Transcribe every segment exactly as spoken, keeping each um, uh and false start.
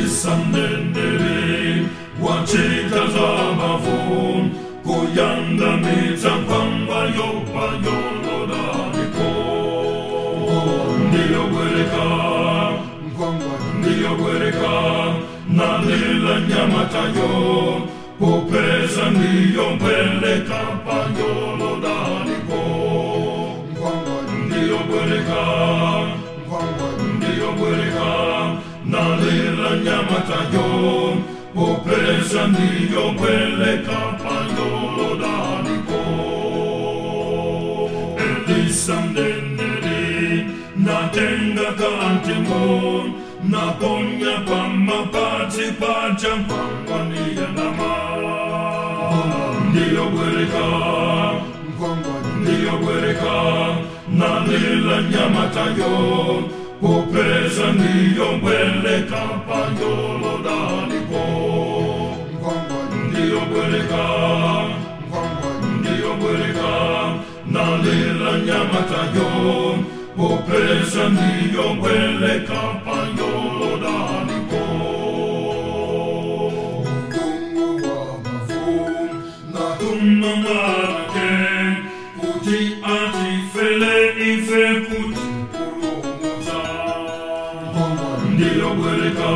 Yerisa Mneneri wachita za mavu kuyanda mita kwamba yopa yolodaniko ndiyo gwereka ndiyo gwereka na lila nyamatayo popeza ndiyo mpeleka pa yolodaniko ndiyo gwereka ndiyo gwereka na lila nyamatayo popeza ndiyo mpeleka pa yolodaniko Yerisa Mneneri natenga kantimo naponya pa mapati pacha mpangwania nama ndiyo gwereka ndiyo gwereka na lila nyamatayo popeza ndiyo mpeleka pa yolodaniko ndiyo gwereka ndiyo gwereka na lila nyamatayo popeza ndiyo mpeleka pa yolodaniko Mungu wa mavu na tumamake kuti atifele ife kuti pulumuza ndiyo gwereka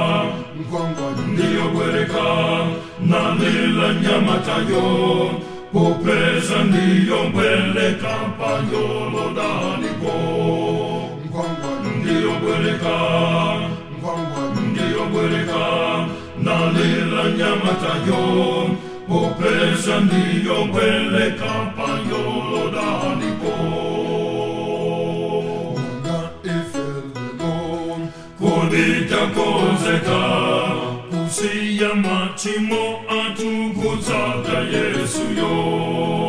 ndiyo gwereka na lila nyamatayo popeza ndiyo mpeleka pa yolodaniko ndiyo gwereka ndiyo gwereka na lila nyamatayo popeza ndiyo mpeleka pa yolodaniko na ifelelo kodita kozeka kusiya machimo atukuzaga Yesu yo